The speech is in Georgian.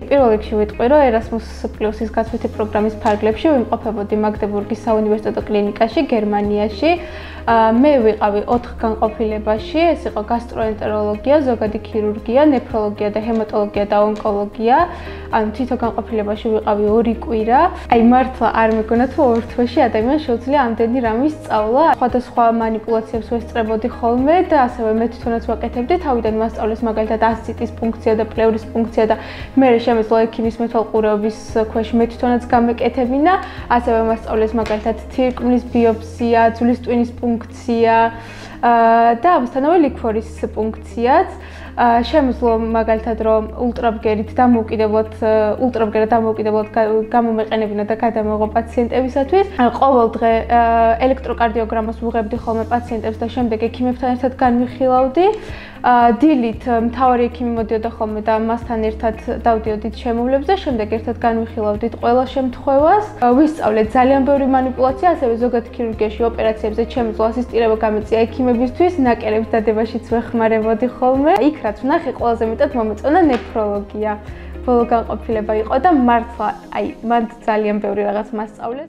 პირველ რიგში ვიტყვი, რომ Erasmus+-ის გაცვლითი პროგრამის ფარგლებში ვიმყოფებოდი მაგდებურგის საუნივერსიტეტო კლინიკაში, გერმანიაში. მე ვიყავი 4 განყოფილებაში, ეს იყო გასტროენტეროლოგია, ზოგადი ქირურგია, ნეფროლოგია და ჰემატოლოგია და ონკოლოგია. ანუ თითო განყოფილებაში ვიყავი 2 კვირა. აი მართლა არ მეგონა თუ ორ თვეში ადამიანს შეუძლია ამდენი რამე სწავლა. სხვადასხვა манипуляციებს ვესწრებოდი ხოლმე და ასევე მე თვითონაც ვაკეთებდი. თავიდან მასწავლეს მაგალითად ასციტის ფუნქცია და პლევრის ფუნქცია და მე შემეძლო ექიმის მეთვალყურეობის ქვეშ მე თვითონაც გამეკეთებინა. ასევე მასწავლეს მაგალითად თირკმლის ბიოპსია, ძვლის ტვინის ფუნქცია და ამასთანავე ლიქვორის ფუნქციაც. შემეძლო მაგალითად რომ ულტრაბგერად დამოუკიდებლად გამომეყენებინა და გადამეღო პაციენტებისათვის. ყოველ დღე ელექტროკარდიოგრამას ვუღებდი ხოლმე პაციენტებს და შემდეგ ექიმებთან ერთად განვიხილავდი. დილით მთავარი ექიმი მოდიოდა ხოლმე და მასთან ერთად დავდიოდით შემოვლებზე, შემდეგ ერთად განვიხილავდით ყველა შემთხვევას. ვისწავლეთ ძალიან ბევრი манипуляცია, ასევე ზოგად ქირურგიაში ოპერაციებზე შემეძლო ასისტირება გამეწია ექიმებისთვის, ნაკერების დადებაშიც ვეხმარებოდი ხოლმე. იქ რაც ვნახე, ყველაზე მეტად მომეწონა ნეფროლოგია. ბოლო განყოფილება იყო და მართლა, აი, მან ძალიან ბევრი რაღაც მასწავლეს.